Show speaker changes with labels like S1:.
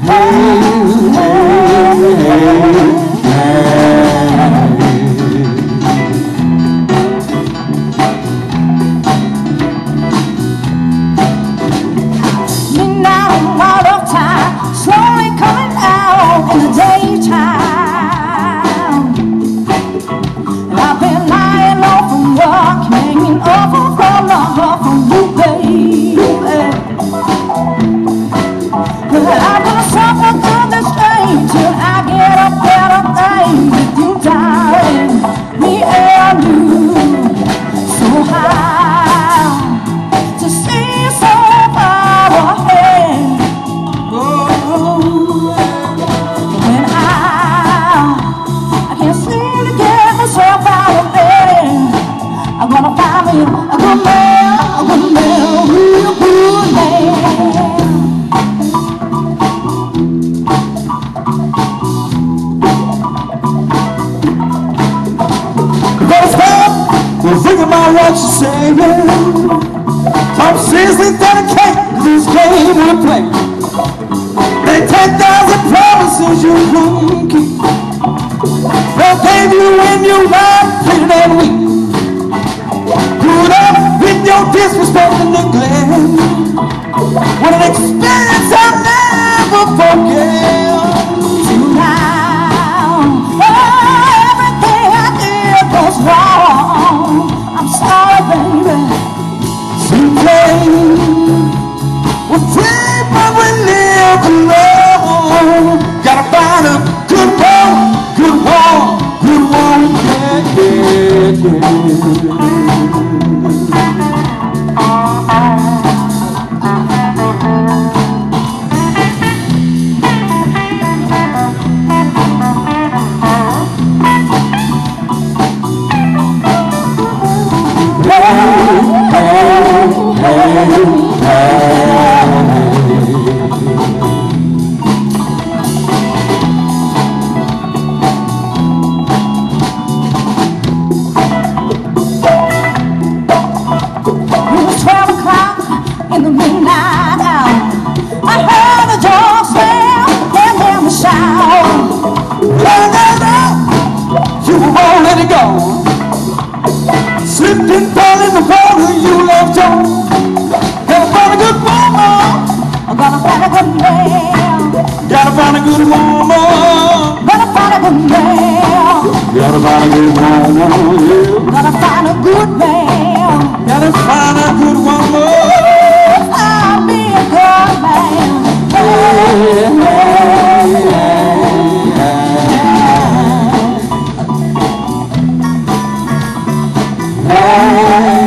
S1: Think about what you say, Tom seriously dedicate to this game we play. They 10,000 promises you couldn't keep. They'll gave you when you lied, treated and weak. Put up with your disrespect and neglect. What an experience I'll never forget. Tonight, everything I did was wrong. I'm sorry, baby. Today, we're free, but we live alone. Gotta find a good one, good one, good one, slipped and fell in the water you left on. Gotta find a good woman. I gotta find a good man. Gotta find a good woman. Gotta find a good man. Gotta find a good woman. Yeah. Gotta find a good man. Gotta find a good woman. I'll be a good man. Hey, hey, hey, hey.